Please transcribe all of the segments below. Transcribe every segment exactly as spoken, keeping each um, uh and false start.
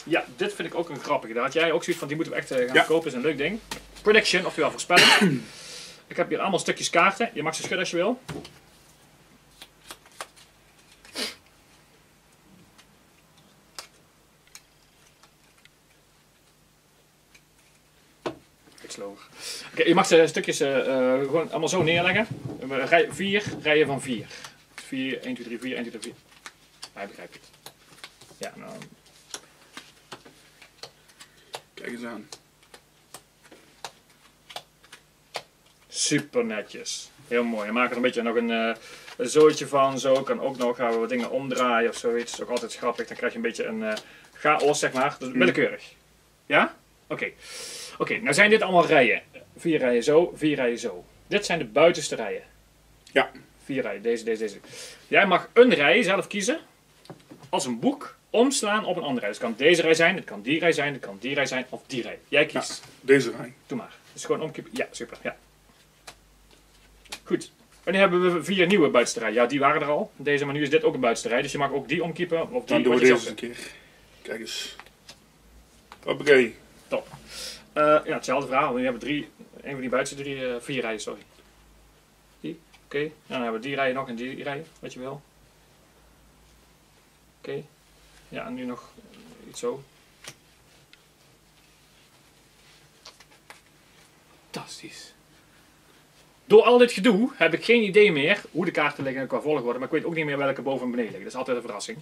Ja, dit vind ik ook een grappige. Daar had jij ook zoiets van, die moeten we echt uh, gaan ja. kopen. Is een leuk ding. Prediction, oftewel voorspelling. Ik heb hier allemaal stukjes kaarten. Je mag ze schudden als je wil. Oké, okay, je mag de stukjes uh, uh, gewoon allemaal zo neerleggen. Rij, vier rijen van vier. vier, één, twee, drie, vier, één, twee, drie, vier. Hij begrijpt het. Ja, nou. Kijk eens aan. Super netjes. Heel mooi. Je maakt er een beetje nog een, uh, een zootje van. Zo kan ook nog gaan we wat dingen omdraaien of zoiets. Dat is ook altijd grappig. Dan krijg je een beetje een uh, chaos, zeg maar. Dus willekeurig. Ja? Oké. Okay. Oké, okay, nou zijn dit allemaal rijen. Vier rijen zo, vier rijen zo. Dit zijn de buitenste rijen. Ja. Vier rijen, deze, deze, deze. Jij mag een rij zelf kiezen. Als een boek omslaan op een andere rij. Dus het kan deze rij zijn, het kan die rij zijn, het kan die rij zijn of die rij. Jij kiest. Ja, deze rij. Doe maar. Dus gewoon omkippen. Ja, super. Ja. Goed. Wanneer hebben we vier nieuwe buitenste rijen? Ja, die waren er al. Deze, maar nu is dit ook een buitenste rij. Dus je mag ook die omkiepen. Of die. Dan doen we deze eens een keer. Kijk eens. Hoppakee. Top. Uh, ja, hetzelfde verhaal. We hebben drie, een van die buitenste drie, uh, vier rijen, sorry. Die, oké. Okay. Ja, dan hebben we die rijen nog en die rijen, wat je wil. Oké. Okay. Ja, en nu nog iets zo. Fantastisch. Door al dit gedoe heb ik geen idee meer hoe de kaarten liggen qua volgorde, maar ik weet ook niet meer welke boven en beneden liggen. Dat is altijd een verrassing.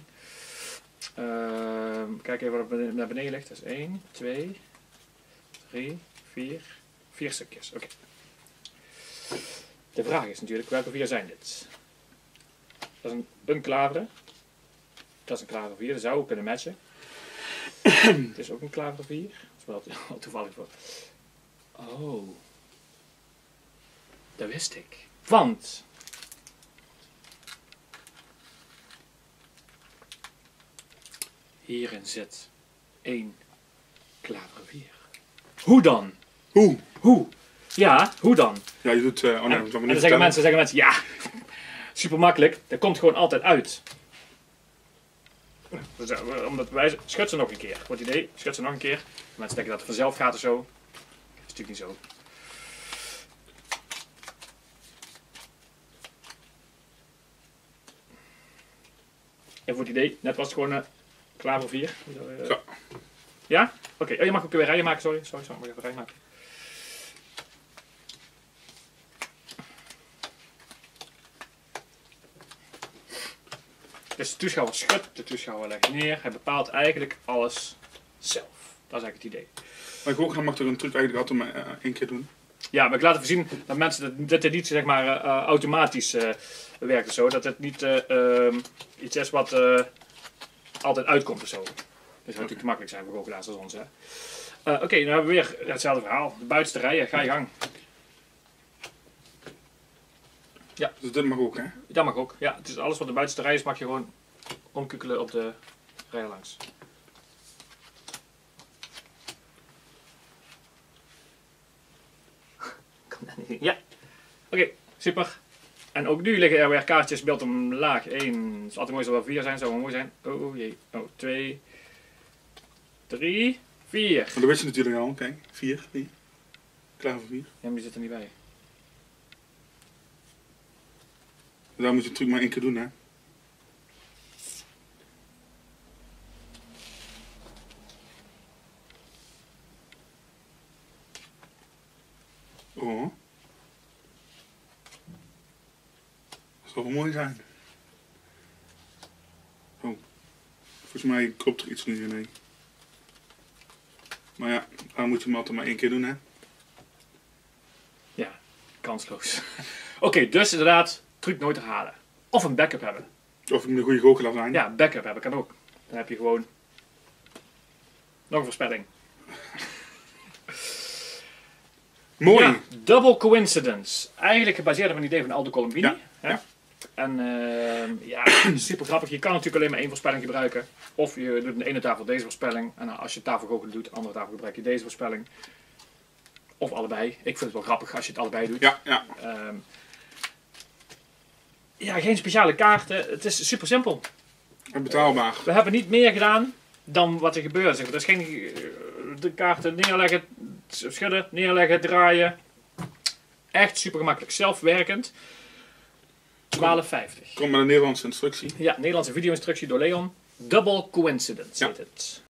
Uh, kijk even wat er naar beneden ligt. Dat is één, twee, drie, vier, vier stukjes. Oké. Okay. De vraag is natuurlijk, welke vier zijn dit? Dat is een, een klaveren. Dat is een klaver vier, dat zou ook kunnen matchen. Het is ook een klaver vier. Dat is wel toevallig voor. Oh. Dat wist ik. Want hierin zit één klaver vier. Hoe dan? Hoe? Hoe? Ja, hoe dan? Ja, je doet... Uh, oh nee, en, dat en dan zeggen mensen, zeggen mensen, ja, super makkelijk. Dat komt gewoon altijd uit. Dus, uh, omdat wij schud ze nog een keer. Goed idee, schud ze nog een keer. Mensen denken dat het vanzelf gaat of zo. Dat is natuurlijk niet zo. En voor het idee, net was het gewoon een uh, klaver vier. Uh, Zo. Ja? Oké, okay. Oh, je mag ook weer rijen maken, sorry. Sorry, sorry, mag even rijen maken. Dus de toeschouwer schudt, de toeschouwer legt neer. Hij bepaalt eigenlijk alles zelf. Dat is eigenlijk het idee. Maar ik ook nog mag er een truc eigenlijk altijd maar uh, één keer doen. Ja, maar ik laat even zien dat mensen dat, dat het niet zeg maar uh, automatisch uh, werkt of zo. Dat het niet uh, uh, iets is wat uh, altijd uitkomt of zo. Dat zou natuurlijk te makkelijk zijn voor goochelaars als ons. Uh, Oké, okay, dan hebben we weer hetzelfde verhaal. De buitenste rijen, ga je gang. Ja. Dus dit mag ook, hè? Dat mag ook. Ja, het is alles wat de buitenste rij is, mag je gewoon omkukkelen op de rij langs. Ja. Oké, okay, super. En ook nu liggen er weer kaartjes beeld omlaag. één. Het is altijd mooi, zou wel vier zijn, zou wel mooi zijn. Oh jee. Oh, twee. drie. vier. Maar dat wist je natuurlijk al. Kijk, vier. vier. Klaar voor vier. Ja, maar die zit er niet bij. Daar moet je natuurlijk maar één keer doen, hè. Oh. Dat zou wel mooi zijn. Oh. Volgens mij klopt er iets niet in. Nee. Maar ja, dan moet je hem altijd maar één keer doen, hè. Ja, kansloos. Oké, okay, dus inderdaad, truc nooit herhalen. Of een backup hebben. Of ik moet een goede goochelaar zijn. Ja, backup hebben kan ook. Dan heb je gewoon nog een voorspelling. Mooi. Ja, double coincidence. Eigenlijk gebaseerd op een idee van Aldo Colombini. Ja, hè? ja. En uh, ja, super grappig. Je kan natuurlijk alleen maar één voorspelling gebruiken. Of je doet aan de ene tafel deze voorspelling. En als je tafelgoochelen doet, aan de andere tafel gebruik je deze voorspelling. Of allebei. Ik vind het wel grappig als je het allebei doet. Ja, ja. Um, ja, geen speciale kaarten. Het is super simpel. En betaalbaar. We hebben niet meer gedaan dan wat er gebeurt. Zeg. Er is geen uh, de kaarten neerleggen, schudden, neerleggen, draaien. Echt super gemakkelijk. Zelfwerkend. twaalf vijftig. Kom met een Nederlandse instructie. Ja, Nederlandse video-instructie door Leon. Double Coincidence Ja. heet het.